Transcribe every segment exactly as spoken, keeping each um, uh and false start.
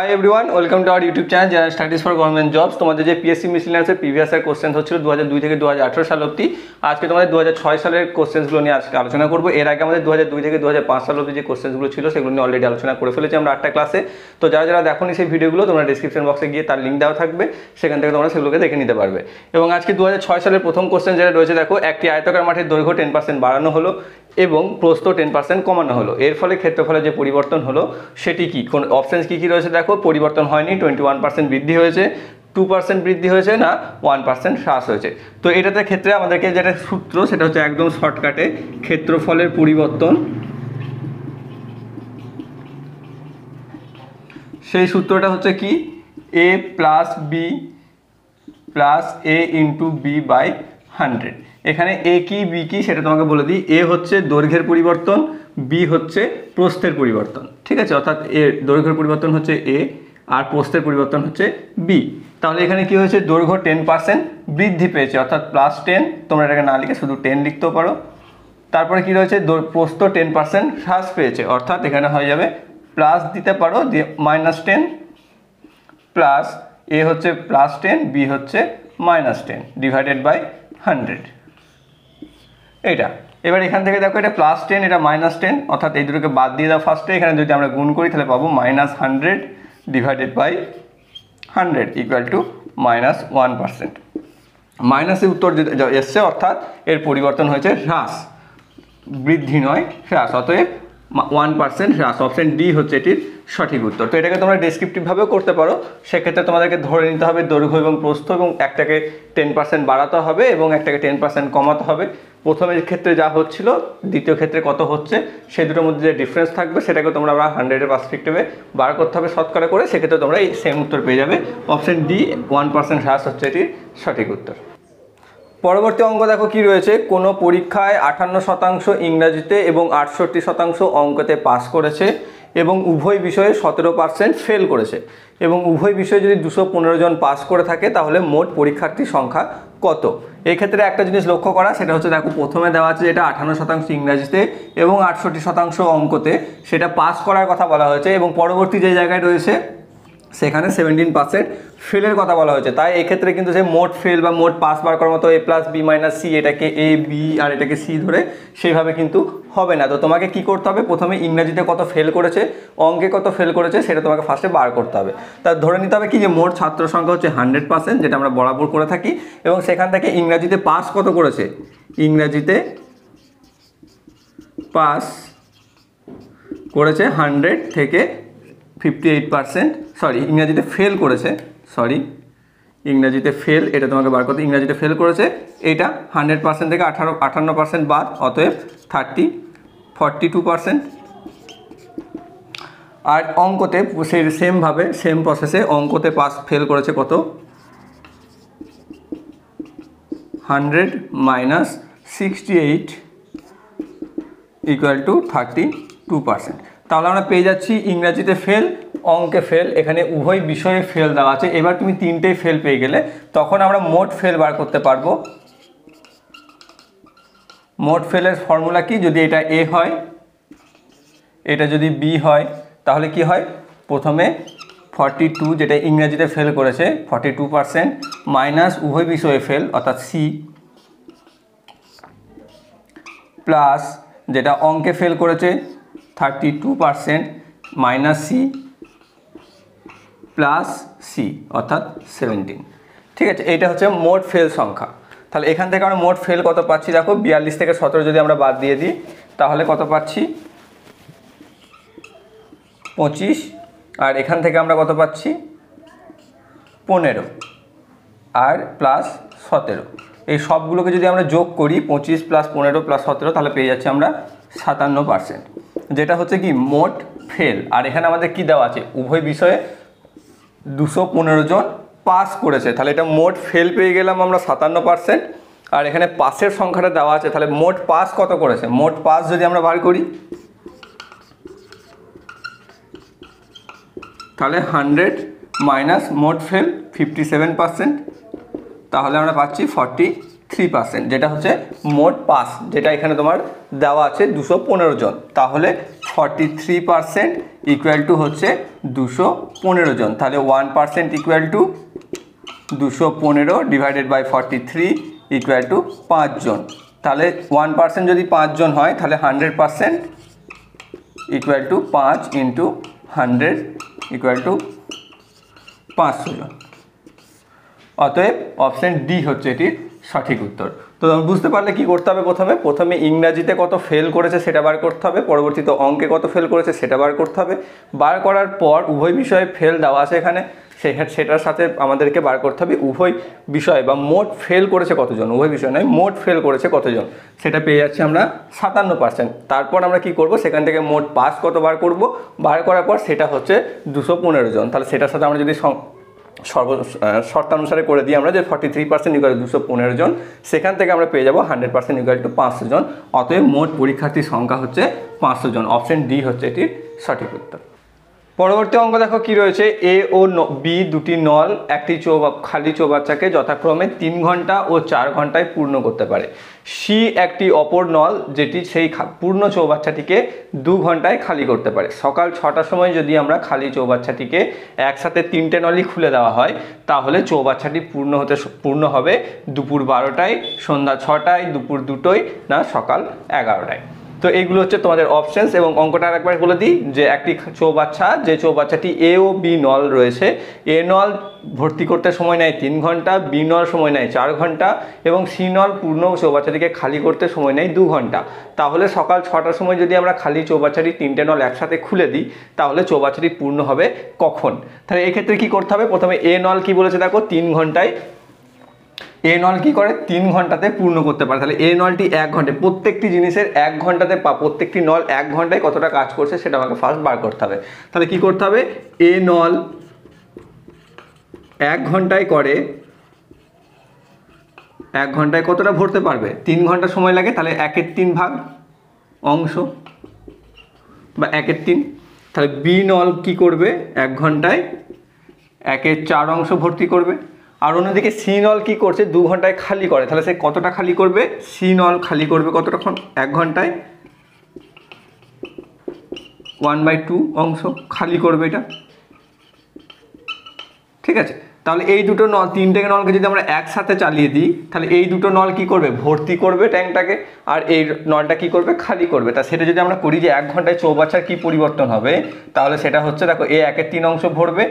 High everyone, welcome to our YouTube channel general studies for government jobs. তোমাদের যে PSC মিসলিনিয়াসের previous year question হচ্ছিল দু হাজার দুই থেকে দু হাজার আঠারো সাল অবধি, আজকে তোমাদের দু হাজার ছয় সালের কোশ্চেন্সগুলো নিয়ে আজকে আলোচনা করবো। এর আগে আমাদের দু হাজার দুই থেকে দু হাজার পাঁচ সাল অবধি যে কোশ্চেন্সগুলো ছিল সেগুলো নিয়ে অলরেডি আলোচনা করে ফেলেছি আমরা আটটা ক্লাসে। তো যারা যারা দেখোনি সেই ভিডিওগুলো তোমরা ডিসক্রিপশন বক্সে গিয়ে তার লিঙ্ক দেওয়া থাকবে, সেখান থেকে তোমরা সেগুলোকে দেখে নিতে পারবে। এবং আজকে দু হাজার ছয় সালের প্রথম কোশ্চেন যেটা রয়েছে, দেখো, একটি আয়তাকার মাঠের দৈর্ঘ্য টেন পার্সেন্ট বাড়ানো হলো এবং প্রস্থ টেন পার্সেন্ট কমানো হলো, এর ফলে ক্ষেত্রফলের যে পরিবর্তন হলো সেটি কি? কোন অপশানস কী কী রয়েছে? দেখো, পরিবর্তন হয়নি, টোয়েন্টি ওয়ান পার্সেন্ট বৃদ্ধি হয়েছে, টু পার্সেন্ট বৃদ্ধি হয়েছে, না ওয়ান পার্সেন্ট হ্রাস হয়েছে। তো এটাতে ক্ষেত্রে আমাদেরকে যেটা সূত্র সেটা হচ্ছে একদম শর্টকাটে ক্ষেত্রফলের পরিবর্তন, সেই সূত্রটা হচ্ছে কি? A plus B plus A into B by hundred. এখানে এ কি বি কি সেটা তোমাকে বলে দিই। এ হচ্ছে দৈর্ঘ্যের পরিবর্তন, বি হচ্ছে প্রস্থের পরিবর্তন, ঠিক আছে? অর্থাৎ এ দৈর্ঘ্যের পরিবর্তন হচ্ছে এ আর প্রস্থের পরিবর্তন হচ্ছে বি। তাহলে এখানে কি হয়েছে? দৈর্ঘ্য টেন পার্সেন্ট বৃদ্ধি পেয়েছে, অর্থাৎ প্লাস টেন, তোমরা এটাকে না লিখে শুধু টেন লিখতেও পারো। তারপরে কি রয়েছে? প্রস্থ টেন পার্সেন্ট হ্রাস পেয়েছে, অর্থাৎ এখানে হয়ে যাবে প্লাস দিতে পারো, দিয়ে মাইনাস টেন, প্লাস এ হচ্ছে প্লাস টেন, বি হচ্ছে minus ten divided by hundred. এইটা এবার এখান থেকে দেখো, এটা প্লাস টেন, এটা মাইনাস টেন, অর্থাৎ এই দুটোকে বাদ দিয়ে দাও ফার্স্টে। এখানে যদি আমরা গুণ করি তাহলে পাবো minus hundred divided by hundred equal to minus one percent. মাইনাসে উত্তর এসছে, অর্থাৎ এর পরিবর্তন হয়েছে হ্রাস, বৃদ্ধি নয় হ্রাস, অতএব ওয়ান পার্সেন্ট হ্রাস। অপশন ডি হচ্ছে এটির সঠিক উত্তর। তো এটাকে তোমরা ডেসক্রিপটিভভাবেও করতে পারো। সেক্ষেত্রে তোমাদেরকে ধরে নিতে হবে দৈর্ঘ্য এবং প্রস্থ, এবং একটাকে টেন পার্সেন্ট বাড়াতে হবে এবং একটাকে টেন পার্সেন্ট কমাতে হবে। প্রথমের ক্ষেত্রে যা হচ্ছিল দ্বিতীয় ক্ষেত্রে কত হচ্ছে, সেই দুটোর মধ্যে যে ডিফারেন্স থাকবে সেটাকে তোমরা আবার হান্ড্রেডের পার্সপেক্টিভে বার করতে হবে শতকরা করে। সেক্ষেত্রে তোমরা এই সেম উত্তর পেয়ে যাবে। অপশন ডি ওয়ান পার্সেন্ট হ্রাস হচ্ছে এটির সঠিক উত্তর। পরবর্তী অঙ্ক দেখো কি রয়েছে। কোনো পরীক্ষায় আটান্ন শতাংশ ইংরাজিতে এবং আটষট্টি শতাংশ অঙ্কতে পাস করেছে এবং উভয় বিষয়ে সতেরো পার্সেন্ট ফেল করেছে, এবং উভয় বিষয়ে যদি দুশো পনেরো জন পাস করে থাকে তাহলে মোট পরীক্ষার্থীর সংখ্যা কত? এই ক্ষেত্রে একটা জিনিস লক্ষ্য করা, সেটা হচ্ছে দেখো, প্রথমে দেওয়া আছে যেটা আটান্ন শতাংশ ইংরাজিতে এবং আটষট্টি শতাংশ অঙ্কতে, সেটা পাস করার কথা বলা হয়েছে, এবং পরবর্তী যে জায়গায় রয়েছে সেখানে সেভেন্টিন পার্সেন্ট ফেলের কথা বলা হয়েছে। তাই এক্ষেত্রে কিন্তু যে মোট ফেল বা মোট পাস বার করার মতো A plus B minus C, এটাকে এ বি আর এটাকে সি ধরে সেইভাবে কিন্তু হবে না। তো তোমাকে কি করতে হবে? প্রথমে ইংরাজিতে কত ফেল করেছে, অঙ্কে কত ফেল করেছে, সেটা তোমাকে ফার্স্টে বার করতে হবে। তা ধরে নিতে হবে কি, যে মোট ছাত্র সংখ্যা হচ্ছে হান্ড্রেড পার্সেন্ট, যেটা আমরা বরাবর করে থাকি, এবং সেখান থেকে ইংরাজিতে পাস কত করেছে, ইংরাজিতে পাস করেছে হান্ড্রেড থেকে ফিফটি এইট পার্সেন্ট, সরি ইংরাজিতে ফেল করেছে, সরি ইংরাজিতে ফেল, এটা তোমাকে বার করতে, ইংরাজিতে ফেল করেছে, এইটা হান্ড্রেড পার্সেন্ট থেকে আঠারো আটান্ন পার্সেন্ট বাদ, অতএব থার্টি ফর্টি টু পার্সেন্ট। আর অঙ্কতে সেই সেমভাবে সেম প্রসেসে অঙ্কতে পাস ফেল করেছে কত, hundred minus sixty eight equal to thirty two percent. তাহলে আমরা পেয়ে যাচ্ছি ইংরাজিতে ফেল, অঙ্কে ফেল, এখানে উভয় বিষয়ে ফেল দেওয়া আছে। এবার তুমি তিনটেই ফেল পেয়ে গেলে তখন আমরা মোট ফেল বার করতে পারবো। মোট ফেলের ফর্মুলা কি? যদি এটা এ হয়, এটা যদি বি হয়, তাহলে কি হয়? প্রথমে ফর্টি টু, যেটা ইংরাজিতে ফেল করেছে ফর্টি টু পার্সেন্ট, মাইনাস উভয় বিষয়ে ফেল অর্থাৎ সি, প্লাস যেটা অঙ্কে ফেল করেছে thirty two percent minus C plus C অর্থাৎ সেভেন্টিন। ঠিক আছে, এইটা হচ্ছে মোট ফেল সংখ্যা। তাহলে এখান থেকে আমরা মোট ফেল কত পাচ্ছি? দেখো, বিয়াল্লিশ থেকে সতেরো যদি আমরা বাদ দিয়ে দিই তাহলে কত পাচ্ছি? পঁচিশ। আর এখান থেকে আমরা কত পাচ্ছি? পনেরো আর প্লাস সতেরো। এই সবগুলোকে যদি আমরা যোগ করি, পঁচিশ প্লাস পনেরো প্লাস সতেরো, তাহলে পেয়ে যাচ্ছি আমরা সাতান্ন পার্সেন্ট, যেটা হচ্ছে কি মোট ফেল। আর এখানে আমাদের কি দেওয়া আছে? উভয় বিষয়ে দুশো পনেরো জন পাস করেছে, তাহলে এটা মোট ফেল পেয়ে গেলাম আমরা সাতান্ন পার্সেন্ট। আর এখানে পাসের সংখ্যাটা দেওয়া আছে, তাহলে মোট পাস কত করেছে? মোট পাস যদি আমরা বার করি তাহলে হান্ড্রেড মাইনাস মোট ফেল ফিফটি সেভেন পার্সেন্ট, তাহলে আমরা পাচ্ছি ফর্টি থ্রি পার্সেন্ট, যেটা হচ্ছে মোট পাস, যেটা এখানে তোমার দেওয়া আছে দুশো পনেরো জন। তাহলে forty three percent equal to হচ্ছে দুশো পনেরো জন। তাহলে ওয়ান পার্সেন্ট ইকুয়াল টু দুশো পনেরো divided by forty three equal to পাঁচজন। তাহলে ওয়ান পার্সেন্ট যদি পাঁচজন হয় তাহলে হান্ড্রেড পার্সেন্ট ইকুয়াল টু পাঁচ ইন্টু হান্ড্রেড ইকুয়াল টু পাঁচশো জন। অতএব অপশান ডি হচ্ছে এটির সঠিক উত্তর। তো বুঝতে পারলে কি করতে হবে, প্রথমে প্রথমে ইংরাজিতে কত ফেল করেছে সেটা বার করতে হবে, পরবর্তীতে অঙ্কে কত ফেল করেছে সেটা বার করতে হবে। বার করার পর উভয় বিষয়ে ফেল দেওয়া আছে এখানে, সেটার সাথে আমাদেরকে বার করতে হবে উভয় বিষয় বা মোট ফেল করেছে কতজন, উভয় বিষয় নয় মোট ফেল করেছে কতজন, সেটা পেয়ে যাচ্ছি আমরা সাতান্ন পার্সেন্ট। তারপর আমরা কি করব, সেখান থেকে মোট পাস কত বার করব, বার করার পর সেটা হচ্ছে দুশো পনেরো জন। তাহলে সেটার সাথে আমরা যদি সর্ব শর্তানুসারে করে দিই আমরা যে ফর্টি থ্রি পার্সেন্ট ইকুয়াল দুশো পনেরো জন, সেখান থেকে আমরা পেয়ে যাবো হান্ড্রেড পার্সেন্ট ইকুয়াল টু পাঁচশো জন। অতএব মোট পরীক্ষার্থীর সংখ্যা হচ্ছে পাঁচশো জন। অপশন ডি হচ্ছে এটির সঠিক উত্তর। পরবর্তী অঙ্ক দেখো কি রয়েছে, এ ও বি দুটি নল একটি চৌবা খালি চৌবাচ্চাকে যথাক্রমে তিন ঘন্টা ও চার ঘন্টায় পূর্ণ করতে পারে। সি একটি অপর নল যেটি সেই পূর্ণ চৌবাচ্চাটিকে দু ঘন্টায় খালি করতে পারে। সকাল ছটার সময় যদি আমরা খালি চৌবাচ্চাটিকে একসাথে তিনটে নলই খুলে দেওয়া হয় তাহলে চৌবাচ্চাটি পূর্ণ হতে পূর্ণ হবে দুপুর বারোটায়, সন্ধ্যা ছটায়, দুপুর দুটোয়, না সকাল এগারোটায়। তো এইগুলো হচ্ছে তোমাদের অপশনস। এবং অঙ্কটা আরেকবার বলে দিই যে একটি চৌবাচ্চা, যে চৌবাচ্চাটি এ ও বি নল রয়েছে, এ নল ভর্তি করতে সময় নেয় তিন ঘন্টা, বি নল সময় নেয় চার ঘন্টা এবং সি নল পূর্ণ চৌবাচ্চাটিকে খালি করতে সময় নেয় দু ঘন্টা। তাহলে সকাল ছটার সময় যদি আমরা খালি চৌবাচ্চাটি তিনটে নল একসাথে খুলে দিই তাহলে চৌবাচ্চাটি পূর্ণ হবে কখন? তাহলে এক্ষেত্রে কি করতে হবে, প্রথমে এ নল কি বলেছে দেখো, তিন ঘন্টায় এ নল কি করে তিন ঘন্টাতে পূর্ণ করতে পারে। তাহলে এ নলটি এক ঘন্টায়, প্রত্যেকটি জিনিসের এক ঘন্টাতে পা প্রত্যেকটি নল এক ঘন্টায় কতটা কাজ করছে সেটা আমাকে ফার্স্ট বার করতে হবে। তাহলে কি করতে হবে, এ নল এক ঘন্টায় করে, এক ঘন্টায় কতটা ভরতে পারবে, তিন ঘন্টা সময় লাগে, তাহলে একের তিন ভাগ অংশ বা একের তিন। তাহলে বি নল কি করবে, এক ঘন্টায় একের চার অংশ ভর্তি করবে। আর অন্যদিকে সি নল কি করছে, দু ঘন্টায় খালি করে, তাহলে সে কতটা খালি করবে, সি নল খালি করবে কতটাক্ষণ, এক ঘন্টায় ওয়ান বাই টু অংশ খালি করবে এটা। ঠিক আছে, তাহলে এই দুটো নল, তিনটে নলকে যদি আমরা একসাথে চালিয়ে দিই তাহলে এই দুটো নল কি করবে, ভর্তি করবে ট্যাঙ্কটাকে, আর এই নলটা কি করবে, খালি করবে। তা সেটা যদি আমরা করি যে এক ঘন্টায় চৌবাচ্চার কি পরিবর্তন হবে, তাহলে সেটা হচ্ছে দেখো এ একের তিন অংশ ভরবে,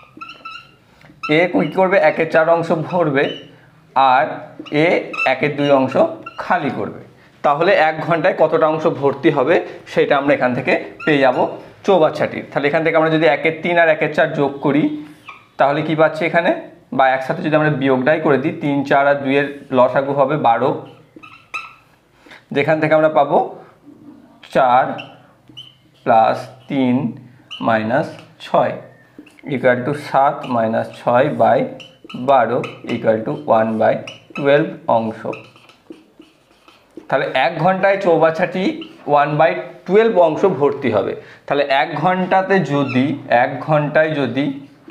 এ কী করবে, একের চার অংশ ভরবে, আর এ একের দুই অংশ খালি করবে। তাহলে এক ঘন্টায় কতটা অংশ ভর্তি হবে সেটা আমরা এখান থেকে পেয়ে যাব চৌবাচ্চাটির। তাহলে এখান থেকে আমরা যদি একের তিন আর একের চার যোগ করি তাহলে কি পাচ্ছি এখানে, বা একসাথে যদি আমরা বিয়োগটাই করে দিই, তিন চার আর দুইয়ের লসাগু হবে বারো, যেখান থেকে আমরা পাবো চার প্লাস তিন মাইনাস ছয় ইকুয়াল টু সাত মাইনাস ছয় বাই বারো equal to one by twelve অংশ। তাহলে এক ঘন্টায় চৌবাচ্চাটি ওয়ান বাই টুয়েলভ অংশ ভর্তি হবে। তাহলে এক ঘন্টাতে যদি এক ঘন্টায় যদি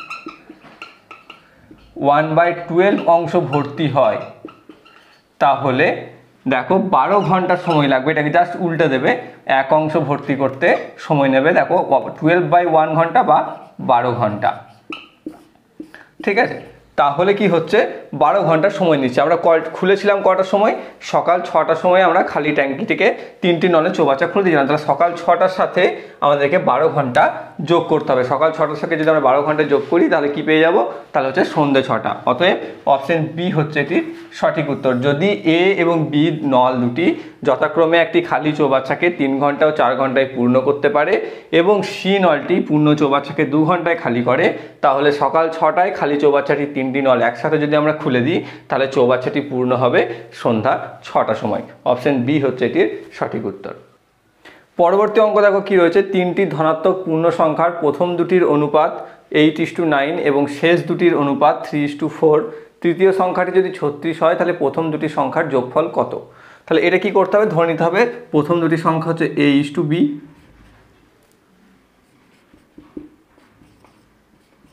ওয়ান বাই টুয়েলভ অংশ ভর্তি হয় তাহলে দেখো বারো ঘন্টা সময় লাগবে, এটাকে জাস্ট উল্টে দেবে, এক অংশ ভর্তি করতে সময় নেবে দেখো টুয়েলভ বাই ওয়ান ঘন্টা বা বারো ঘন্টা। ঠিক আছে, তাহলে কি হচ্ছে, বারো ঘন্টা সময় নিচ্ছে। আমরা কল খুলেছিলাম কটার সময়, সকাল ছটার সময় আমরা খালি ট্যাঙ্কিটিকে তিনটি নলে চৌবাচ্চা খুলে দিয়েছিলাম। তাহলে সকাল ছটার সাথে আমাদেরকে বারো ঘন্টা যোগ করতে হবে। সকাল ছটার সাথে যদি আমরা বারো ঘন্টা যোগ করি তাহলে কি পেয়ে যাব, তাহলে হচ্ছে সন্ধ্যে ছটা। অতএব অপশন বি হচ্ছে এটির সঠিক উত্তর। যদি এ এবং বি নল দুটি যথাক্রমে একটি খালি চৌবাচ্চাকে তিন ঘন্টা ও চার ঘন্টায় পূর্ণ করতে পারে এবং সি নলটি পূর্ণ চৌবাচ্চাকে দু ঘন্টায় খালি করে, তাহলে সকাল ছটায় খালি চৌবাচ্চাটি তিনটি নল একসাথে যদি আমরা খুলে দিই তাহলে চৌবাচ্চাটি পূর্ণ হবে সন্ধ্যা ছটার সময়। অপশন বি হচ্ছে এটির সঠিক উত্তর। পরবর্তী অঙ্ক দেখো কি রয়েছে, তিনটি ধনাত্মক পূর্ণ সংখ্যার প্রথম দুটির অনুপাত এইট ইস টু নাইন এবং শেষ দুটির অনুপাত থ্রি ইস টু ফোর, তৃতীয় সংখ্যাটি যদি ছত্রিশ হয় তাহলে প্রথম দুটি সংখ্যার যোগফল কত? তাহলে এটা কি করতে হবে, ধরে নিতে হবে প্রথম দুটি সংখ্যা হচ্ছে এ ইস টু বি,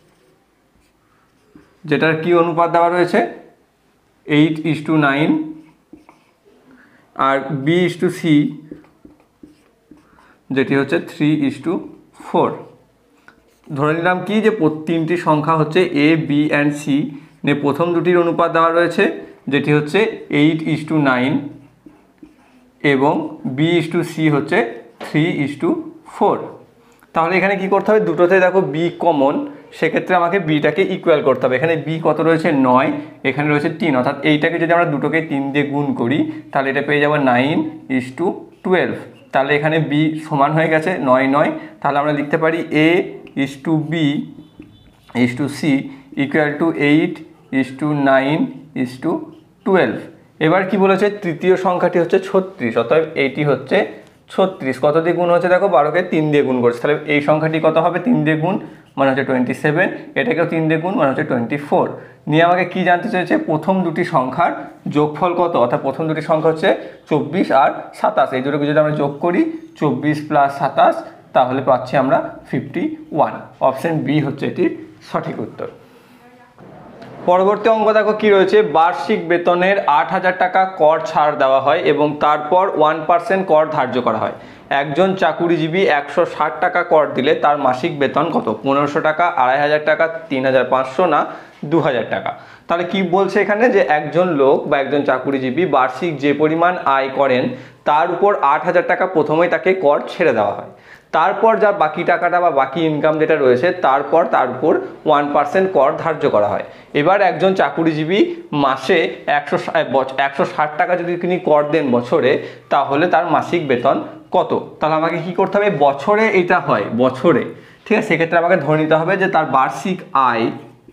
যেটার কি অনুপাত দেওয়া রয়েছে এইট ইস টু নাইন আর বি ইস টু সি যেটি হচ্ছে থ্রি ইস টু ফোর। ধরে নিলাম কি যে তিনটি সংখ্যা হচ্ছে এ বি অ্যান্ড সি নিয়ে প্রথম দুটির অনুপাত দেওয়া রয়েছে যেটি হচ্ছে এইট ইস টু নাইন এবং বি ইস টু সি হচ্ছে থ্রি ইস টু ফোর। তাহলে এখানে কি করতে হবে, দুটোতে দেখো বি কমন, সেক্ষেত্রে আমাকে বিটাকে ইকুয়াল করতে হবে। এখানে বি কত রয়েছে নয়, এখানে রয়েছে তিন, অর্থাৎ এইটাকে যদি আমরা দুটোকে তিন দিয়ে গুণ করি তাহলে এটা পেয়ে যাবো নাইন ইস টু টুয়েলভ। তাহলে এখানে বি সমান হয়ে গেছে নয় নয়, তাহলে আমরা লিখতে পারি A is to B is to C equal to eight is to nine is to twelve. এবার কি বলেছে, তৃতীয় সংখ্যাটি হচ্ছে ছত্রিশ, অতএব এইটি হচ্ছে ছত্রিশ। কত দিয়ে গুণ হচ্ছে দেখো, বারোকে তিন দিয়ে গুণ করছে, তাহলে এই সংখ্যাটি কত হবে, তিন দিয়ে গুণ মানে হচ্ছে টোয়েন্টি সেভেন, এটাকেও তিন দিয়ে গুণ মানে হচ্ছে টোয়েন্টি ফোর। নিয়ে আমাকে কি জানতে চেয়েছে, প্রথম দুটি সংখ্যার যোগফল কত, অর্থাৎ প্রথম দুটি সংখ্যা হচ্ছে চব্বিশ আর সাতাশ, এই দুটোকে যদি আমরা যোগ করি চব্বিশ প্লাস সাতাশ তাহলে পাচ্ছি আমরা ফিফটি ওয়ান। অপশন বি হচ্ছে এটির সঠিক উত্তর। পরবর্তী অঙ্ক দেখো কি রয়েছে, বার্ষিক বেতনের আট হাজার টাকা কর ছাড় দেওয়া হয় এবং তারপর ওয়ান পার্সেন্ট কর ধার্য করা হয়। একজন চাকুরিজীবী একশো ষাট টাকা কর দিলে তার মাসিক বেতন কত, পনেরোশো টাকা, আড়াই হাজার টাকা, তিন হাজার পাঁচশো না দু হাজার টাকা। তাহলে কি বলছে এখানে, যে একজন লোক বা একজন চাকুরিজীবী বার্ষিক যে পরিমাণ আয় করেন তার উপর আট হাজার টাকা প্রথমেই তাকে কর ছেড়ে দেওয়া হয়, তারপর যা বাকি টাকাটা বা বাকি ইনকাম যেটা রয়েছে তারপর তার উপর ওয়ান পার্সেন্ট কর ধার্য করা হয়। এবার একজন চাকুরিজীবী মাসে একশো একশো ষাট টাকা যদি তিনি কর দেন বছরে, তাহলে তার মাসিক বেতন কত। তাহলে আমাকে কি করতে হবে, বছরে এটা হয় বছরে, ঠিক আছে, সেক্ষেত্রে আমাকে ধরে নিতে হবে যে তার বার্ষিক আয়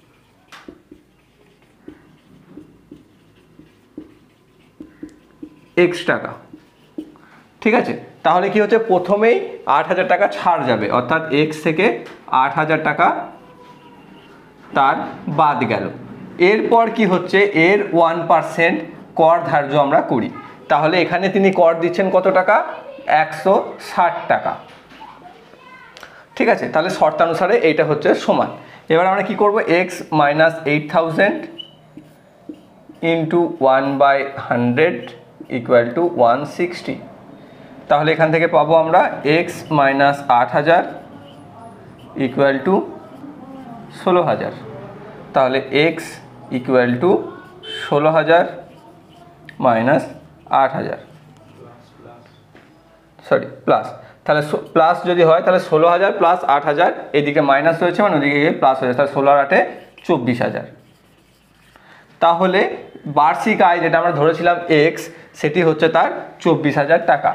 এক্স টাকা, ঠিক আছে। তাহলে কি হচ্ছে, প্রথমেই আট হাজার টাকা ছাড় যাবে, অর্থাৎ এক্স থেকে আট হাজার টাকা তার বাদ গেল। এরপর কি হচ্ছে, এর ওয়ান পার্সেন্ট কর ধার্য আমরা করি। তাহলে এখানে তিনি কর দিচ্ছেন কত টাকা, একশো ষাট টাকা, ঠিক আছে। তাহলে শর্তানুসারে এইটা হচ্ছে সমান। এবার আমরা কি করব, X minus eight thousand into one by hundred equal to one sixty. তাহলে এখান থেকে পাবো আমরা এক্স মাইনাস আট হাজার ইকুয়াল টু ষোলো হাজার। তাহলে এক্স ইকুয়াল টু ষোলো হাজার মাইনাস আট হাজার, সরি প্লাস, তাহলে প্লাস যদি হয় তাহলে ষোলো হাজার প্লাস আট হাজার, এদিকে মাইনাস রয়েছে মানে ওদিকে গিয়ে প্লাস হয়েছে, তাহলে ষোলো আর আটে চব্বিশ হাজার। তাহলে বার্ষিক আয় যেটা আমরা ধরেছিলাম এক্স, সেটি হচ্ছে তার চব্বিশ হাজার টাকা।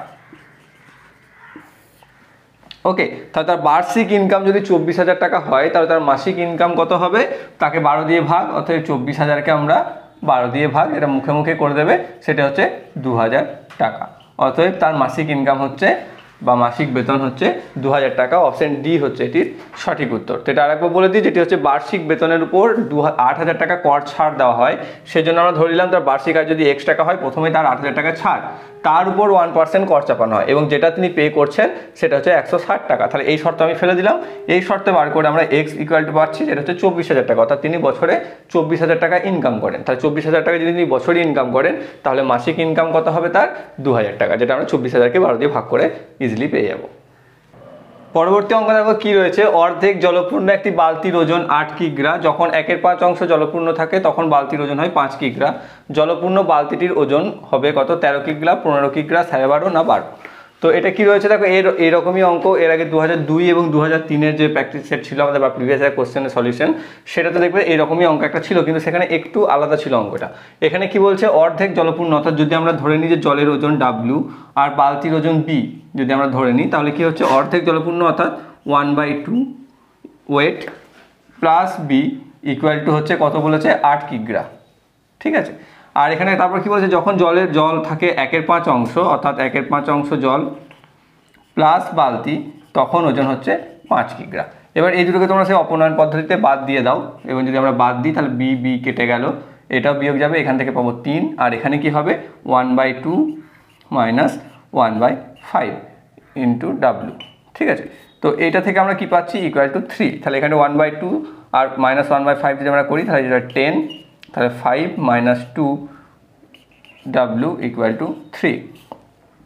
ওকে, তাহলে তার বার্ষিক ইনকাম যদি চব্বিশ হাজার টাকা হয় তাহলে তার মাসিক ইনকাম কত হবে, তাকে বারো দিয়ে ভাগ, অর্থাৎ চব্বিশ হাজারকে আমরা বারো দিয়ে ভাগ, এটা মুখে মুখে করে দেবে, সেটা হচ্ছে দু হাজার টাকা। অতএব তার মাসিক ইনকাম হচ্ছে বা মাসিক বেতন হচ্ছে দু হাজার টাকা। অপশন ডি হচ্ছে এটির সঠিক উত্তর। তো এটা আরেকবার বলে দিই, যেটি হচ্ছে বার্ষিক বেতনের উপর দু আট হাজার টাকা কর ছাড় দেওয়া হয়, সেজন্য আমরা ধরে নিলাম তার বার্ষিক আয় যদি এক্স টাকা হয়, প্রথমে তার আট হাজার টাকা ছাড়, তার উপর ওয়ান পার্সেন্ট কর চাপানো হয় এবং যেটা তিনি পে করছেন সেটা হচ্ছে একশো ষাট টাকা। তাহলে এই শর্ত আমি ফেলে দিলাম, এই শর্তে বার করে আমরা এক্স ইকুয়াল টু পাচ্ছি যেটা হচ্ছে চব্বিশ হাজার টাকা, অর্থাৎ তিনি বছরে চব্বিশ হাজার টাকা ইনকাম করেন। তাহলে চব্বিশ হাজার টাকা যদি তিনি বছরে ইনকাম করেন তাহলে মাসিক ইনকাম কত হবে তার, দু হাজার টাকা, যেটা আমরা চব্বিশ হাজারকে বারো দিয়ে ভাগ করে ইজিলি পেয়ে যাবো। পরবর্তী অঙ্ক দেখো কি রয়েছে, অর্ধেক জলপূর্ণ একটি বালতির ওজন আট কিগ্রা, যখন একের পাঁচ অংশ জলপূর্ণ থাকে তখন বালতির ওজন হয় পাঁচ কিগ্রা। জলপূর্ণ বালতিটির ওজন হবে কত, তেরো কিগ্রা, পনেরো কিগ্রা, সাড়ে বারো না বারো। তো এটা কি রয়েছে দেখো, এর এরকমই অঙ্ক এর আগে দু হাজার দুই এবং দু হাজার তিনের যে প্র্যাকটিস সেট ছিল আমাদের বা প্রিভিয়াস ইয়ার কোশ্চেনের সলিউশন, সেটাতে দেখবে এরকমই অঙ্ক একটা ছিল, কিন্তু সেখানে একটু আলাদা ছিল অঙ্কটা। এখানে কি বলছে, অর্ধেক জলপূর্ণ, অর্থাৎ যদি আমরা ধরে নিই যে জলের ওজন ডাব্লিউ আর বালতির ওজন বি যদি আমরা ধরে নিই, তাহলে কি হচ্ছে অর্ধেক জলপূর্ণ অর্থাৎ one by two weight plus B equal to হচ্ছে কত বলেছে, আট কিগ্রা, ঠিক আছে। আর এখানে তারপর কি বলছে, যখন জলের জল থাকে একের পাঁচ অংশ, অর্থাৎ একের পাঁচ অংশ জল প্লাস বালতি, তখন ওজন হচ্ছে পাঁচ কিগ্রা। এবার এই দুটোকে তোমরা সেই অপনয়ন পদ্ধতিতে বাদ দিয়ে দাও, এবং যদি আমরা বাদ দিই তাহলে বি বি কেটে গেল, এটাও বিয়োগ যাবে, এখান থেকে পাবো তিন, আর এখানে কি হবে one by two minus one by five into W, ঠিক আছে। তো এইটা থেকে আমরা কি পাচ্ছি, ইকুয়াল টু থ্রি। তাহলে এখানে ওয়ান বাই টু আর মাইনাস ওয়ান বাই ফাইভ যদি আমরা করি তাহলে যেটা টেন, তাহলে five minus two W equal to three.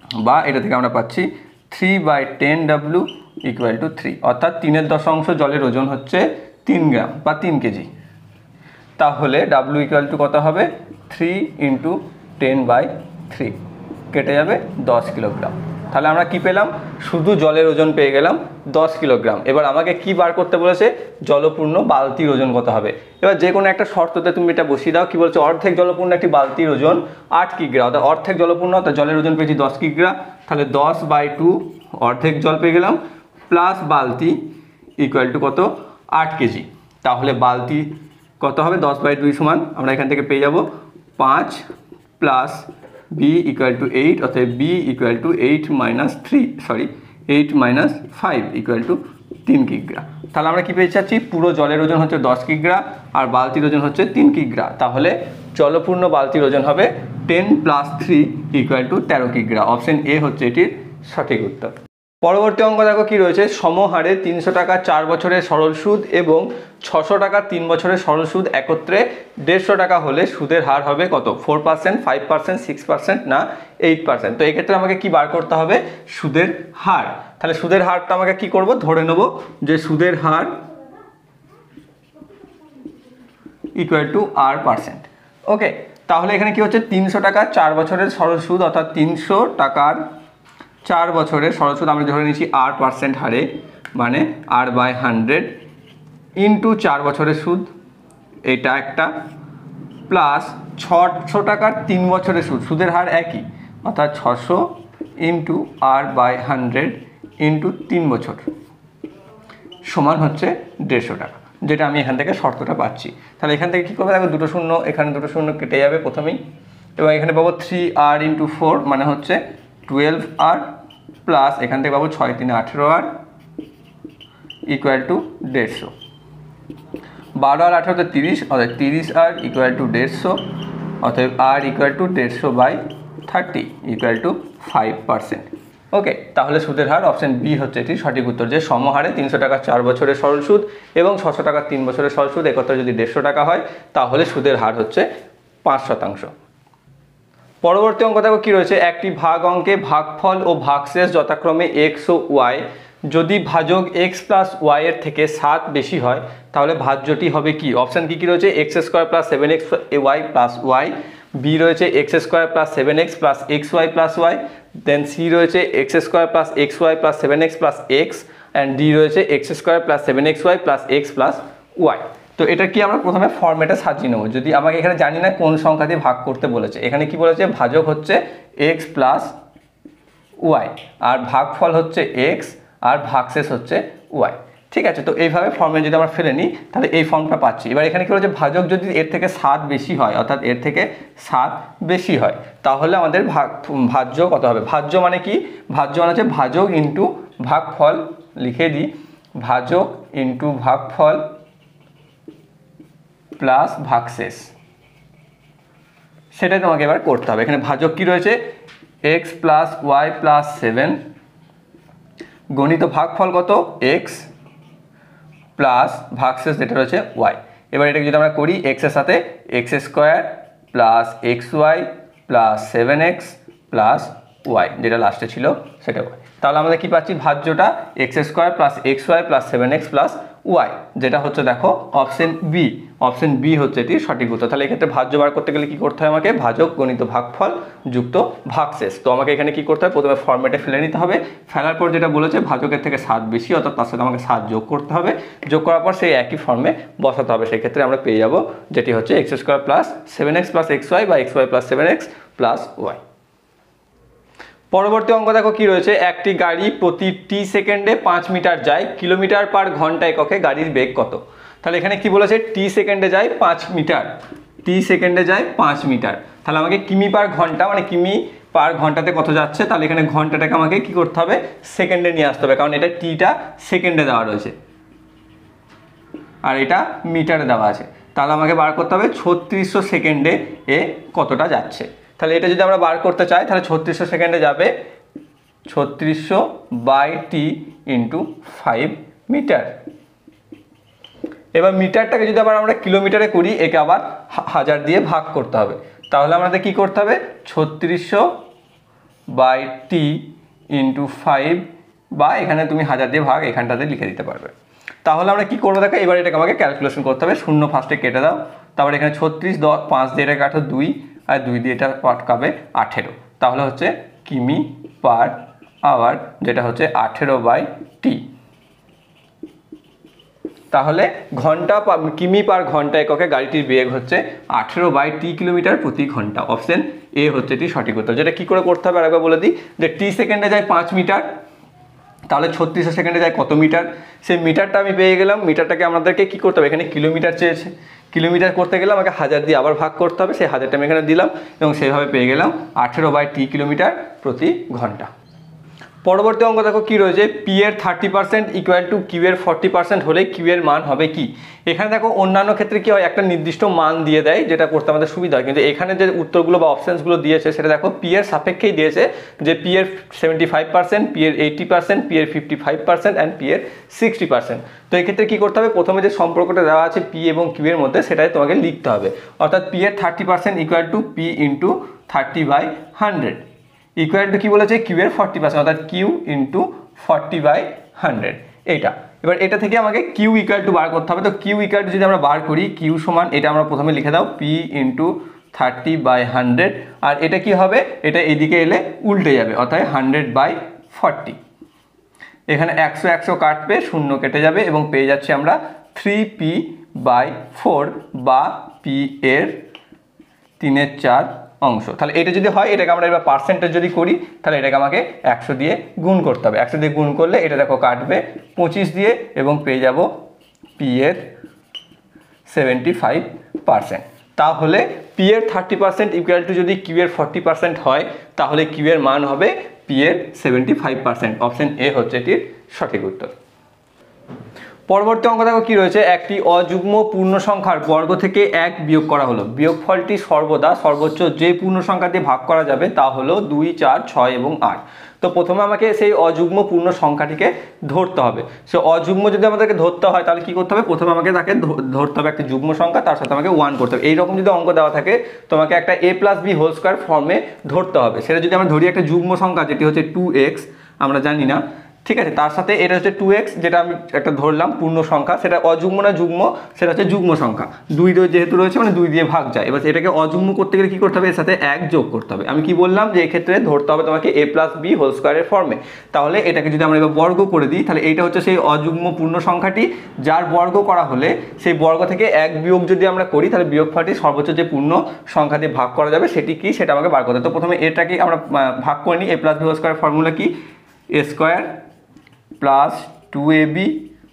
বা এটা থেকে আমরা পাচ্ছি three by ten W equal to three, অর্থাৎ তিনের দশাংশ জলের ওজন হচ্ছে তিন গ্রাম বা তিন কেজি। তাহলে ডাব্লু ইকুয়াল টু কত হবে? Three into ten by three, কেটে যাবে দশ কিলোগ্রাম। তাহলে আমরা কি পেলাম? শুধু জলের ওজন পেয়ে গেলাম দশ কিলোগ্রাম। এবার আমাকে কি বার করতে বলেছে? জলপূর্ণ বালতির ওজন কত হবে। এবার যে কোনো একটা শর্ততে তুমি এটা বসিয়ে দাও। কি বলছে? অর্ধেক জলপূর্ণ একটি বালতির ওজন আট কিগ্রা, অর্থাৎ অর্ধেক জলপূর্ণ অর্থাৎ জলের ওজন পেয়েছি দশ কিগ্রা। তাহলে দশ বাই টু অর্ধেক জল পেয়ে গেলাম, প্লাস বালতি ইকুয়াল টু কত? আট কেজি। তাহলে বালতি কত হবে? দশ বাই দুই সমান আমরা এখান থেকে পেয়ে যাব পাঁচ plus B equal to eight, অর্থাৎ B equal to eight minus three sorry eight minus five equal to তিন কিগ্রা। তাহলে আমরা কী পেয়ে যাচ্ছি? পুরো জলের ওজন হচ্ছে দশ কিগ্রা আর বালতির ওজন হচ্ছে তিন কিগ্রা। তাহলে জলপূর্ণ বালতির ওজন হবে ten plus three equal to তেরো কিগ্রা। অপশন এ হচ্ছে এটির সঠিক উত্তর। পরবর্তী অঙ্ক দেখো কি রয়েছে? সমহারে তিনশো টাকা চার বছরের সরল সুদ এবং ছশো টাকা তিন বছরের সরল সুদ একত্রে দেড়শো টাকা হলে সুদের হার হবে কত? Four percent, five percent, six percent না এইট পার্সেন্ট। তো এক্ষেত্রে আমাকে কি বার করতে হবে? সুদের হার। তাহলে সুদের হারটা আমাকে কি করব? ধরে নেব যে সুদের হার equal to R percent. Okay, তাহলে এখানে কি হচ্ছে? তিনশো টাকা চার বছরের সরল সুদ, অর্থাৎ তিনশো টাকার চার বছরের সরল সুদ আমরা ধরে নিচ্ছি আর পার্সেন্ট হারে, মানে আর বাই হান্ড্রেড ইন্টু চার বছরের সুদ, এটা একটা, প্লাস ছশো টাকার তিন বছরের সুদ, সুদের হার একই, অর্থাৎ ছশো into R by hundred into তিন বছর সমান হচ্ছে দেড়শো টাকা, যেটা আমি এখান থেকে শর্তটা পাচ্ছি। তাহলে এখান থেকে কী করবে? দেখো দুটো শূন্য, এখানে দুটো শূন্য কেটে যাবে প্রথমেই, এবং এখানে পাবো থ্রি আর ইন্টু ফোর মানে হচ্ছে টুয়েলভ আর, প্লাস এখান থেকে পাবো ছয় তিনে আঠেরো আর ইকুয়াল টু দেড়শো, বারো আর আঠেরোতে তিরিশ, অর্থাৎ তিরিশ আর ইকুয়াল টু দেড়শো, অর্থাৎ আর ইকুয়াল টু দেড়শো by thirty equal to five percent. Okay, তাহলে সুদের হার অপশন বি হচ্ছে এটি সঠিক উত্তর, যে সমহারে তিনশো টাকা চার বছরের সরল সুদ এবং ছশো টাকা তিন বছরের সরল সুদ একত্রে যদি দেড়শো টাকা হয় তাহলে সুদের হার হচ্ছে পাঁচ শতাংশ। পরবর্তী অঙ্ক দেখো কি রয়েছে? একটি ভাগ অঙ্কে ভাগফল ও ভাগশেষ যথাক্রমে এক্স ও ওয়াই, যদি ভাজক এক্স প্লাস ওয়াই এর থেকে সাত বেশি হয় তাহলে ভাজ্যটি হবে কি? অপশান কি কি রয়েছে? X square plus seven X Y plus Y, B রয়েছে X square plus seven X plus X Y plus Y, then C রয়েছে X square plus X Y plus seven X plus X, and D রয়েছে X square plus seven X Y plus X plus Y. তো এটা কি আমরা প্রথমে ফর্মেটে সাজিয়ে নেবো। যদি আমাকে এখানে জানি না কোন সংখ্যা দিয়ে ভাগ করতে বলেছে, এখানে কি বলেছে? ভাজক হচ্ছে এক্স প্লাস ওয়াই আর ভাগফল হচ্ছে এক্স আর ভাগশেষ হচ্ছে ওয়াই। ঠিক আছে, তো এইভাবে ফর্মে যদি আমরা ফেলে নিই তাহলে এই ফর্মটা পাচ্ছি। এবার এখানে কি বলেছে? ভাজক যদি এর থেকে সাত বেশি হয়, অর্থাৎ এর থেকে সাত বেশি হয় তাহলে আমাদের ভাগ ভাজ্য কত হবে? ভাজ্য মানে কি? ভাজ্য মানে হচ্ছে ভাজক ইন্টু ভাগফল, লিখে দিই ভাজক ইন্টু ভাগফল প্লাস ভাগশেষ, সেটাই তোমাকে এবার করতে হবে। এখানে ভাজক কি রয়েছে? X plus Y plus seven গণিত ভাগফল কত? এক্স প্লাস ভাগশেষ যেটা রয়েছে ওয়াই। এবার এটাকে যদি আমরা করি, এক্সের সাথে X square plus X Y plus seven X plus Y, যেটা লাস্টে ছিল সেটা ওয়াই। তাহলে আমাদের কি পাচ্ছি? ভাজ্যটা X square plus X Y plus seven X plus Y, যেটা হচ্ছে দেখো অপশন বি। অপশন বি হচ্ছে এটি সঠিক উত্তর। তাহলে এক্ষেত্রে ভাজ্য বার করতে গেলে কি করতে হয়? আমাকে ভাজক গণিত ভাগফল যুক্ত ভাগশেষ। তো আমাকে এখানে কি করতে হবে? প্রথমে ফর্মেটে ফেলে নিতে হবে। ফেলার পর যেটা বলেছে ভাজকের থেকে সাত বেশি, অর্থাৎ তার সাথে আমাকে সাত যোগ করতে হবে। যোগ করার পর সেই একই ফর্মে বসাতে হবে। সেক্ষেত্রে আমরা পেয়ে যাব যেটি হচ্ছে X square plus seven X plus X Y বা X Y plus seven X plus Y. পরবর্তী অঙ্ক দেখো কি রয়েছে? একটি গাড়ি প্রতি টি সেকেন্ডে পাঁচ মিটার যায়, কিলোমিটার পার ঘন্টা এককে গাড়ির বেগ কত? তাহলে এখানে কি বলেছে? টি সেকেন্ডে যায় পাঁচ মিটার, টি সেকেন্ডে যায় পাঁচ মিটার। তাহলে আমাকে কিমি পার ঘন্টা মানে কিমি পার ঘন্টাতে কত যাচ্ছে? তাহলে এখানে ঘন্টাটাকে আমাকে কি করতে হবে? সেকেন্ডে নিয়ে আসতে হবে, কারণ এটা টিটা সেকেন্ডে দেওয়া রয়েছে আর এটা মিটারে দেওয়া আছে। তাহলে আমাকে বার করতে হবে ছত্রিশশো সেকেন্ডে এ কতটা যাচ্ছে। তাহলে এটা যদি আমরা বার করতে চাই তাহলে ছত্রিশশো সেকেন্ডে যাবে ছত্রিশশো by T into five meter. এবার মিটারটাকে যদি আবার আমরা কিলোমিটারে করি, একে আবার হাজার দিয়ে ভাগ করতে হবে। তাহলে আমাদের কি করতে হবে? ছত্রিশশো বাই টি ইন্টু ফাইভ, বা এখানে তুমি হাজার দিয়ে ভাগ এখানটাতে লিখে দিতে পারবে। তাহলে আমরা কি করবো দেখো, এবার এটাকে আমাকে ক্যালকুলেশন করতে হবে। শূন্য ফার্স্টে কেটে দাও, তারপরে এখানে ছত্রিশ, দশ পাঁচ দিয়ে এটা কাটো দুই, আর দুই দিয়ে এটা কাটবে আঠেরো। তাহলে হচ্ছে কিমি পার আওয়ার, যেটা হচ্ছে আঠেরো বাই টি। তাহলে ঘন্টা কিমি পার ঘন্টা এককে গাড়িটির বেগ হচ্ছে আঠেরো বাই টি কিলোমিটার প্রতি ঘন্টা। অপশন এ হচ্ছে এটি সঠিক উত্তর। যেটা কি করে করতে হবে আরেকবার বলে দিই, যে টি সেকেন্ডে যায় পাঁচ মিটার, তাহলে ছত্রিশশো সেকেন্ডে যায় কত মিটার, সেই মিটারটা আমি পেয়ে গেলাম। মিটারটাকে আমাদেরকে কি করতে হবে, এখানে কিলোমিটার চেয়েছে, কিলোমিটার করতে গেলে আমাকে হাজার দিয়ে আবার ভাগ করতে হবে, সেই হাজারটা আমি এখানে দিলাম এবং সেইভাবে পেয়ে গেলাম আঠেরো বাই টি কিলোমিটার প্রতি ঘন্টা। পরবর্তী অঙ্ক দেখো কি রয়েছে, পি এর thirty percent equal to Q এর ফর্টি পার্সেন্ট হলে কিউ এর মান হবে কি। এখানে দেখো অন্যান্য ক্ষেত্রে কি হয়, একটা নির্দিষ্ট মান দিয়ে দেয় যেটা করতে আমাদের সুবিধা হয়, কিন্তু এখানে যে উত্তরগুলো বা অপশানসগুলো দিয়েছে সেটা দেখো পি এর সাপেক্ষেই দিয়েছে, যে পি এর সেভেন্টি ফাইভ পার্সেন্ট, পি এর এইটি পার্সেন্ট, পি এর fifty five percent and P এর সিক্সটি পার্সেন্ট। তো এই ক্ষেত্রে কী করতে হবে, প্রথমে যে সম্পর্কটা দেওয়া আছে পি এবং কিউ এর মধ্যে সেটাই তোমাকে লিখতে হবে। অর্থাৎ পি এর thirty percent equal to P into thirty by hundred equal to কি বলেছে, কিউ এর ফর্টি পার্সেন্ট, অর্থাৎ Q into forty by hundred এইটা। এবার এটা থেকে আমাকে কিউ ইকুয়াল টু বার করতে হবে। তো কিউ ইকুয়াল টু যদি আমরা বার করি, কিউ সমান এটা আমরা প্রথমে লিখে দাও P into thirty by hundred, আর এটা কি হবে, এটা এদিকে এলে উল্টে যাবে, অর্থাৎ হান্ড্রেড বাই ফর্টি। এখানে একশো একশো কাটবে, শূন্য কেটে যাবে এবং পেয়ে যাচ্ছি আমরা থ্রি পি বাই ফোর, বা পি এর তিনের চার অংশ। তাহলে এটা যদি হয়, এটাকে আমরা এবার পার্সেন্টেজ যদি করি, তাহলে এটাকে আমাকে একশো দিয়ে গুণ করতে হবে। একশো দিয়ে গুণ করলে এটা দেখো কাটবে পঁচিশ দিয়ে এবং পেয়ে যাব পি এর সেভেন্টি ফাইভ পার্সেন্ট। তাহলে পি এর থার্টি পার্সেন্ট ইকুয়াল টু যদি কিউ এর ফর্টি পার্সেন্ট হয়, তাহলে কিউ এর মান হবে পি এর seventy five percent. Option A হচ্ছে এটির সঠিক উত্তর। পরবর্তী অঙ্ক দেখো কি রয়েছে, একটি অযুগ্ম পূর্ণ সংখ্যার বর্গ থেকে এক বিয়োগ করা হলো। বিয়োগফলটি সর্বদা সর্বোচ্চ যে পূর্ণ সংখ্যা দিয়ে ভাগ করা যাবে তা হলো দুই, চার, ছয় এবং আট। তো প্রথমে আমাকে সেই অযুগ্ম পূর্ণ সংখ্যাটিকে ধরতে হবে। সে অযুগ্ম যদি আমাদেরকে ধরতে হয় তাহলে কি করতে হবে, প্রথমে আমাকে তাকে ধরতে হবে একটি যুগ্ম সংখ্যা, তার সাথে আমাকে ওয়ান করতে হবে। এইরকম যদি অঙ্ক দেওয়া থাকে তোমাকে একটা A plus B whole square ফর্মে ধরতে হবে। সেটা যদি আমরা ধরি একটা যুগ্ম সংখ্যা যেটি হচ্ছে টু এক্স, আমরা জানি না, ঠিক আছে, তার সাথে এটা হচ্ছে টু এক্স যেটা আমি একটা ধরলাম পূর্ণ সংখ্যা, সেটা অযুগ্ম না যুগ্ম, সেটা হচ্ছে যুগ্ম সংখ্যা, দুই যেহেতু রয়েছে মানে দুই দিয়ে ভাগ যায়। এবার এটাকে অযুগ্ম করতে গেলে কী করতে হবে, এর সাথে এক যোগ করতে হবে। আমি কি বললাম যে এক্ষেত্রে ধরতে হবে তোমাকে এ প্লাস বি হোল স্কোয়ারের ফর্মে। তাহলে এটাকে যদি আমরা এবার বর্গ করে দিই, তাহলে এইটা হচ্ছে সেই অযুগ্ম পূর্ণ সংখ্যাটি যার বর্গ করা হলে সেই বর্গ থেকে এক বিয়োগ যদি আমরা করি, তাহলে বিয়োগফলটি সর্বোচ্চ যে পূর্ণ সংখ্যা দিয়ে ভাগ করা যাবে সেটি কি, সেটা আমাকে বার করতে হবে। তো প্রথমে এটাকে আমরা ভাগ করে নিই। এ প্লাস বি হোল স্কোয়ারের ফর্মুলা কি, A square plus two A B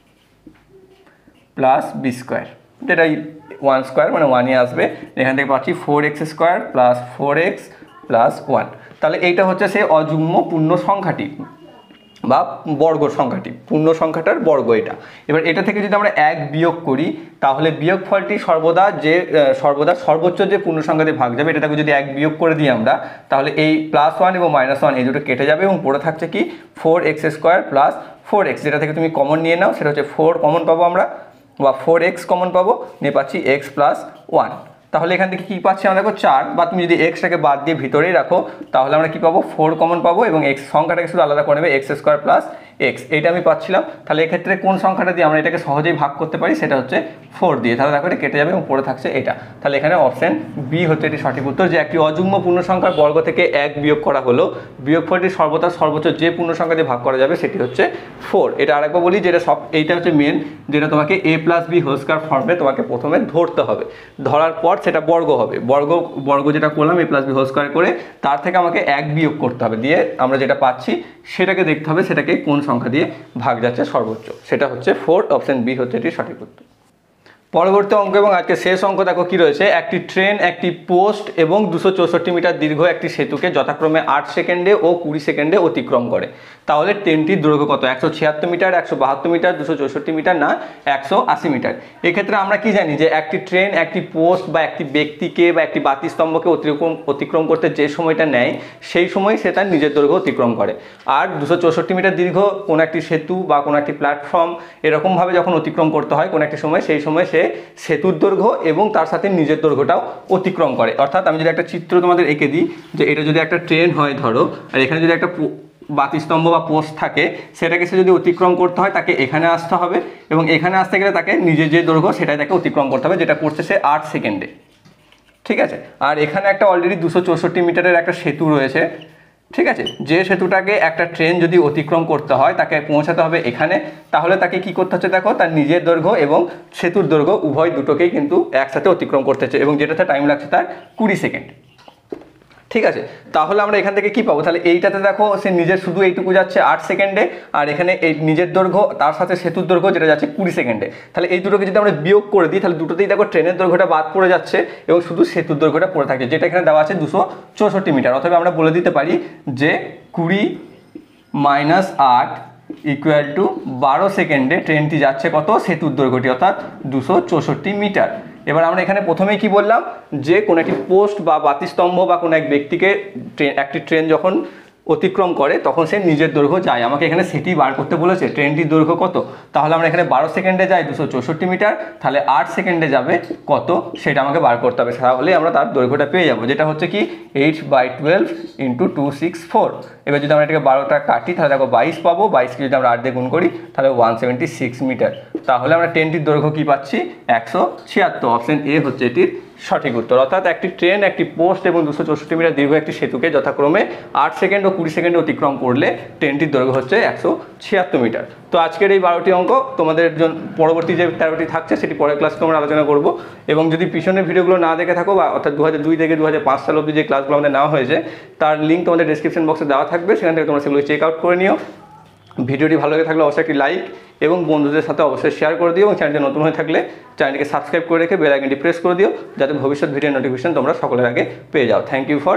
plus B square, যেটা ওয়ান স্কোয়ার মানে ওয়ানই আসবে। এখান থেকে পাচ্ছি four X square plus four X plus one. তাহলে এইটা হচ্ছে সেই অযুগ্ম পূর্ণ সংখ্যাটি বা বর্গ সংখ্যাটি, পূর্ণ সংখ্যাটার বর্গ এটা। এবার এটা থেকে যদি আমরা এক বিয়োগ করি, তাহলে বিয়োগফলটি সর্বদা যে সর্বদা সর্বোচ্চ যে পূর্ণ সংখ্যা দিয়ে ভাগ যাবে, এটাকে যদি এক বিয়োগ করে দিই আমরা, তাহলে এই প্লাস ওয়ান এবং মাইনাস ওয়ান এই দুটো কেটে যাবে এবং পড়ে থাকছে কি four X square plus four X, যেটা থেকে তুমি কমন নিয়ে নাও, সেটা হচ্ছে ফোর কমন পাবো আমরা, বা ফোর এক্স কমন পাবো, নিয়ে পাচ্ছি এক্স প্লাস ওয়ান। তাহলে এখান থেকে কী পাচ্ছি আমরা দেখো চার, বা তুমি যদি এক্সটাকে বাদ দিয়ে ভিতরেই রাখো তাহলে আমরা কী পাবো, ফোর কমন পাবো এবং এক্স সংখ্যাটাকে শুধু আলাদা করে নেবে, এক্স স্কোয়ার প্লাস এক্স, এইটা আমি পাচ্ছিলাম। তাহলে এক্ষেত্রে কোন সংখ্যাটা দিয়ে আমরা এটাকে সহজেই ভাগ করতে পারি, সেটা হচ্ছে ফোর দিয়ে। তাহলে দেখো এটা কেটে যাবে এবং পড়ে থাকছে এটা। তাহলে এখানে অপশন বি হচ্ছে এটি সঠিক উত্তর, যে একটি অযুগ্ম পূর্ণ সংখ্যার বর্গ থেকে এক বিয়োগ করা হলো, বিয়োগফলটি সর্বদা সর্বোচ্চ যে পূর্ণ সংখ্যা দিয়ে ভাগ করা যাবে সেটি হচ্ছে ফোর। এটা আরেকবার বলি, যেটা সব এইটা হচ্ছে মেন, যেটা তোমাকে A plus B whole square ফর্মে তোমাকে প্রথমে ধরতে হবে, ধরার পর সেটা বর্গ হবে। বর্গ বর্গ যেটা করলাম A plus B whole square করে, তার থেকে আমাকে এক বিয়োগ করতে হবে, দিয়ে আমরা যেটা পাচ্ছি সেটাকে দেখতে হবে সেটাকে কোন সংখ্যা দিয়ে ভাগ যাচ্ছে সর্বোচ্চ, সেটা হচ্ছে ফোর। অপশন বি হচ্ছে এটি সঠিক উত্তর। পরবর্তী অঙ্ক এবং আজকে শেষ অঙ্ক দেখো কি রয়েছে, একটি ট্রেন একটি পোস্ট এবং দুশো চৌষট্টি মিটার দীর্ঘ একটি সেতুকে যথাক্রমে আট সেকেন্ডে ও কুড়ি সেকেন্ডে অতিক্রম করে। তাহলে ট্রেনটির দৈর্ঘ্য কত, একশো ছিয়াত্তর মিটার, একশো বাহাত্তর মিটার, দুশো চৌষট্টি মিটার না একশো আশি মিটার। এক্ষেত্রে আমরা কি জানি যে একটি ট্রেন একটি পোস্ট বা একটি ব্যক্তিকে বা একটি বাতিস্তম্ভকে অতিক্রম অতিক্রম করতে যে সময়টা নেয় সেই সময় সে তার নিজের দৈর্ঘ্য অতিক্রম করে। আর দুশো চৌষট্টি মিটার দীর্ঘ কোনো একটি সেতু বা কোনো একটি প্ল্যাটফর্ম এরকমভাবে যখন অতিক্রম করতে হয় কোনো একটি সময়, সেই সময় সে সেতুর দৈর্ঘ্য এবং তার সাথে নিজের দৈর্ঘ্যটাও অতিক্রম করে। অর্থাৎ আমি যদি একটা চিত্র তোমাদের এঁকে দিই যে এটা যদি একটা ট্রেন হয় ধরো, আর এখানে যদি একটা বাতিস্তম্ভ বা পোস্ট থাকে, সেটাকে সে যদি অতিক্রম করতে হয় তাকে এখানে আসতে হবে, এবং এখানে আসতে গেলে তাকে নিজের যে দৈর্ঘ্য সেটাই তাকে অতিক্রম করতে হবে, যেটা করছে সে আট সেকেন্ডে। ঠিক আছে, আর এখানে একটা অলরেডি দুশো চৌষট্টি মিটারের একটা সেতু রয়েছে। ঠিক আছে, যে সেতুটাকে একটা ট্রেন যদি অতিক্রম করতে হয় তাকে পৌঁছাতে হবে এখানে, তাহলে তাকে কি করতে হচ্ছে দেখো, তার নিজের দৈর্ঘ্য এবং সেতুর দৈর্ঘ্য উভয় দুটোকেই কিন্তু একসাথে অতিক্রম করতে হচ্ছে, এবং যেটাতে টাইম লাগছে তার কুড়ি সেকেন্ড। ঠিক আছে, তাহলে আমরা এখান থেকে কি পাবো, তাহলে এইটাতে দেখো সে নিজের শুধু এইটুকু যাচ্ছে আট সেকেন্ডে, আর এখানে এই নিজের দৈর্ঘ্য তার সাথে সেতুর দৈর্ঘ্য যেটা যাচ্ছে কুড়ি সেকেন্ডে। তাহলে এই দুটোকে যদি আমরা বিয়োগ করে দিই তাহলে দুটোতেই দেখো ট্রেনের দৈর্ঘ্যটা বাদ পড়ে যাচ্ছে এবং শুধু সেতুর দৈর্ঘ্যটা পড়ে থাকছে, যেটা এখানে দেওয়া আছে দুশো চৌষট্টি মিটার। অথবা আমরা বলে দিতে পারি যে কুড়ি মাইনাস আট ইকুয়াল টু বারো সেকেন্ডে ট্রেনটি যাচ্ছে কত, সেতুর দৈর্ঘ্যটি অর্থাৎ দুশো চৌষট্টি মিটার। এবার আমরা এখানে প্রথমেই কি বললাম যে কোনো একটি পোস্ট বা বাতিস্তম্ভ বা কোনো এক ব্যক্তিকে ট্রেন একটি ট্রেন যখন অতিক্রম করে তখন সে নিজের দৈর্ঘ্য যায়। আমাকে এখানে সেটি বার করতে বলেছে, ট্রেনটির দৈর্ঘ্য কত, তাহলে আমরা এখানে বারো সেকেন্ডে যাই দুশো চৌষট্টি মিটার, তাহলে আট সেকেন্ডে যাবে কত সেটা আমাকে বার করতে হবে, তাহলে আমরা তার দৈর্ঘ্যটা পেয়ে যাবো, যেটা হচ্ছে কি eight by twelve into two six four. এবার যদি আমরা এটাকে বারোটা কাটি তাহলে দেখো বাইশ পাবো, বাইশকে যদি আমরা আট দিয়ে গুণ করি তাহলে ওয়ান সেভেন্টি সিক্স মিটার। তাহলে আমরা ট্রেনটির দৈর্ঘ্য কী পাচ্ছি, একশো ছিয়াত্তর। অপশন এ হচ্ছে এটির সঠিক উত্তর। অর্থাৎ একটি ট্রেন, একটি পোস্ট এবং দুশো চৌষট্টি মিটার দীর্ঘ একটি সেতুকে যথাক্রমে আট সেকেন্ড ও কুড়ি সেকেন্ডে অতিক্রম করলে ট্রেনটির দৈর্ঘ্য হচ্ছে একশো ছিয়াত্তর মিটার। তো আজকের এই বারোটি অঙ্ক তোমাদের জন্য পরবর্তী যে তেরোটি থাকছে সেটি পরের ক্লাসে আমরা আলোচনা করব। এবং যদি পিছনের ভিডিওগুলো না দেখে থাকো, বা অর্থাৎ দু হাজার দুই থেকে দু হাজার পাঁচ সাল অবধি যে ক্লাসগুলো আমাদের নেওয়া হয়েছে তার লিঙ্ক তোমাদের ডিসক্রিপশন বক্সে দেওয়া থাকবে, সেখান থেকে তোমরা সেগুলো চেক আউট করে নিও। ভিডিওটি ভালো লেগে থাকলে অবশ্যই একটি লাইক এবং বন্ধুদের সাথে অবশ্যই শেয়ার করে দিও, এবং চ্যানেলটি নতুন হয়ে থাকলে চ্যানেলটিকে সাবস্ক্রাইব করে রেখে বেল আইকনটি প্রেস করে দিও, যাতে ভবিষ্যৎ ভিডিও নোটিফিকেশন তোমরা সকলের আগে পেয়ে যাও। Thank you for